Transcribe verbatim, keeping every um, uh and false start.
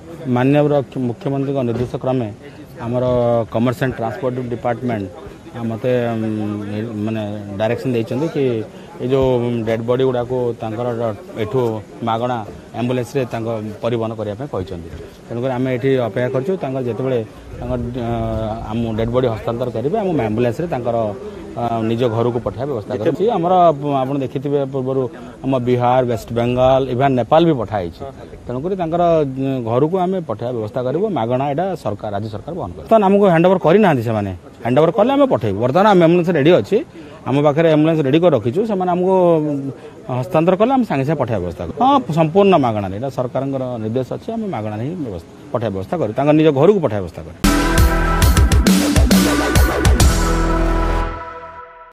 माननीय मुख्यमंत्री निर्देश क्रमे आमर कमर्स एंड ट्रांसपोर्ट डिपार्टमेंट मत माने डायरेक्शन देइछन्ते कि ये जो डेड बॉडी गुड़ा को एठू मागणा एम्बुलेंस रे परिवहन करने तेणुक आम ये अपेक्षा करूँ जिते आम डेड बॉडी हस्तांतर करेंगे आम एम्बुलेंस रे निज घर को पठा व्यवस्था कर आमर आप देखि पूर्व आम बिहार वेस्ट बेंगल इवन नेपाल भी पठाई तेणुक घर को आम पठा व्यवस्था करूँ मागणा यहाँ सरकार राज्य सरकार बहन कर बर्तमान आमको हैंड ओवर करना से हैंड ओवर कले आम पठेबू बर्तमान आम एम्बुलेंस रेडी अच्छी आम पाखे एम्बुलेंस रेडी कर रखीचु से आमको हस्तांतर कले आम सांगे सागे पठा व्यवस्था कर हाँ संपूर्ण मागणा यहाँ सरकार निर्देश अच्छी आम मागणा ही पठा व्यवस्था करूँ निज घर को पठा व्यवस्था कर।